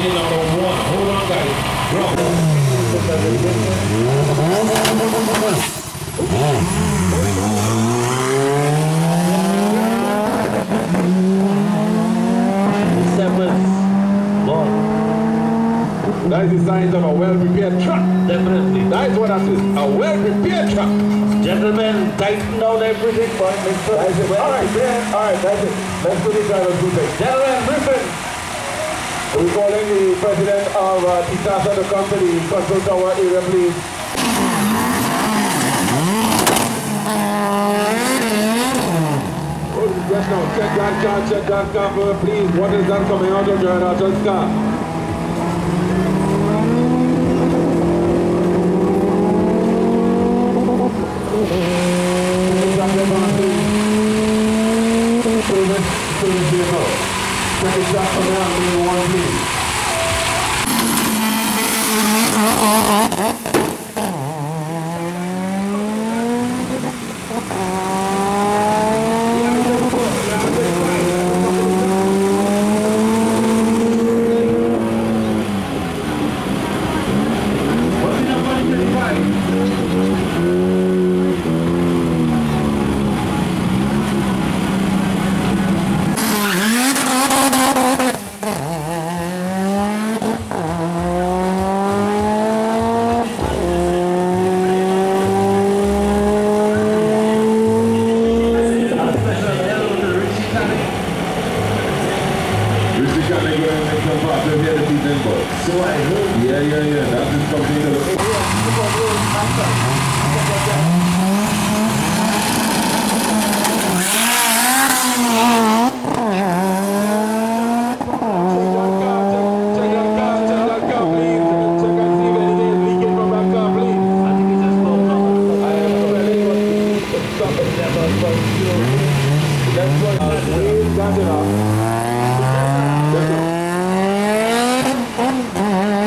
engine number 1. Hold on, guys. Drop. That is the signs of a well-prepared truck. Definitely. That is what that is. A well-prepared truck. Gentlemen, tighten down everything, boy. Make sure. That's it. All right, man. All right, that's it. Let's do this driver's briefing. Gentlemen, Briefing. We're calling the president of Titasa, the company, control tower area, please. Yes, now, check that car, please. What is that coming out of Generator's car? Check it out from now, one, please. So I hope. Yeah. That is something to look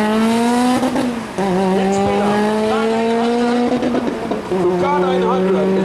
Car 900.